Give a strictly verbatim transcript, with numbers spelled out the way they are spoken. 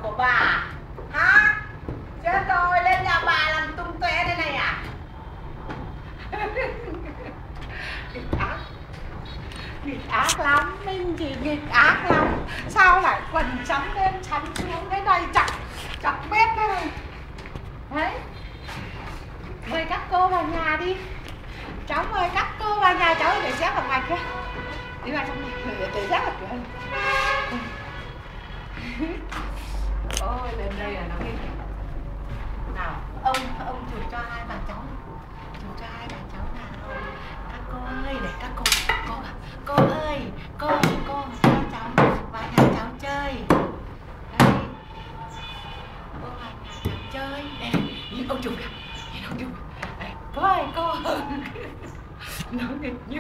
của bà. Hả? Chết rồi, lên nhà bà làm tung tóe đây này à? Nghịch ác. Nghịch ác lắm, Minh chị nghịch ác lắm. Sao lại quần trắng lên trắng xuống thế này, chặt chặt bét thế này. Đấy. Mời các cô vào nhà đi. Cháu mời các cô vào nhà, cháu để xếp vào ngoài kia. Đi vào trong này, để, để xếp vào cửa. Ôi, lên đây là nó kinh. Nào, ông ông chụp cho hai bà cháu. Chụp cho hai bà cháu nào. Các cô ơi, để các cô cô cô ơi, cô cô cho cháu vào nhà cháu chơi. Đây. Cô vào nhà cháu chơi. Đây, nhìn ông chụp kìa. Nhìn ông chụp. Đây, cô ơi, cô. Nó nghịch như